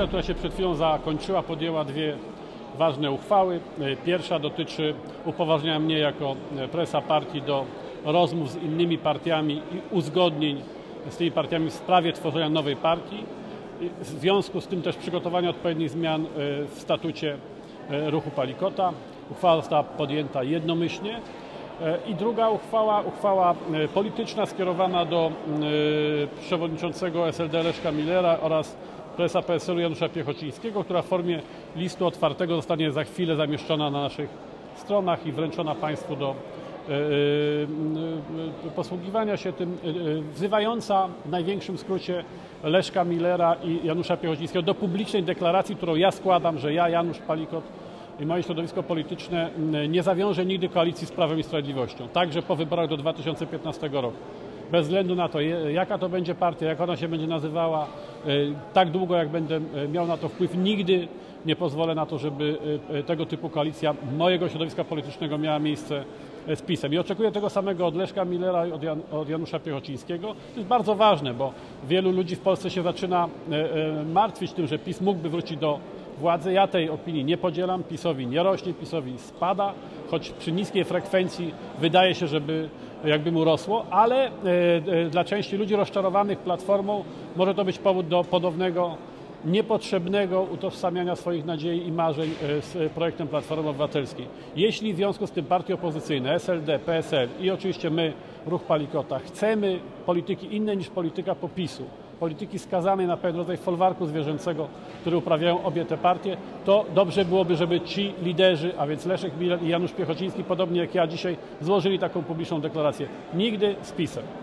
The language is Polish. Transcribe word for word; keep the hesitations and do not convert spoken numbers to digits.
kadencja, która się przed chwilą zakończyła, podjęła dwie ważne uchwały. Pierwsza dotyczy upoważniania mnie jako prezesa partii do rozmów z innymi partiami i uzgodnień z tymi partiami w sprawie tworzenia nowej partii. W związku z tym też przygotowania odpowiednich zmian w statucie ruchu Palikota. Uchwała została podjęta jednomyślnie. I druga uchwała, uchwała polityczna skierowana do przewodniczącego S L D Leszka Millera oraz prezesa P S L u Janusza Piechocińskiego, która w formie listu otwartego zostanie za chwilę zamieszczona na naszych stronach i wręczona Państwu do posługiwania się tym, wzywająca w największym skrócie Leszka Millera i Janusza Piechocińskiego do publicznej deklaracji, którą ja składam, że ja, Janusz Palikot i moje środowisko polityczne nie zawiąże nigdy koalicji z Prawem i Sprawiedliwością, także po wyborach do dwa tysiące piętnastego roku. Bez względu na to, jaka to będzie partia, jak ona się będzie nazywała, tak długo jak będę miał na to wpływ, nigdy nie pozwolę na to, żeby tego typu koalicja mojego środowiska politycznego miała miejsce z PiS-em. I oczekuję tego samego od Leszka Millera i od, Jan, od Janusza Piechocińskiego. To jest bardzo ważne, bo wielu ludzi w Polsce się zaczyna martwić tym, że PiS mógłby wrócić do władzy. Ja tej opinii nie podzielam. PiS-owi nie rośnie, PiS-owi spada, choć przy niskiej frekwencji wydaje się, żeby jakby mu rosło, ale dla części ludzi rozczarowanych Platformą może to być powód do ponownego, niepotrzebnego utożsamiania swoich nadziei i marzeń z projektem Platformy Obywatelskiej. Jeśli w związku z tym partie opozycyjne, S L D, P S L i oczywiście my, Ruch Palikota, chcemy polityki innej niż polityka PO-PiS-u, polityki skazanej na pewien rodzaj folwarku zwierzęcego, który uprawiają obie te partie, to dobrze byłoby, żeby ci liderzy, a więc Leszek Miller i Janusz Piechociński, podobnie jak ja dzisiaj, złożyli taką publiczną deklarację. Nigdy z PiS-em.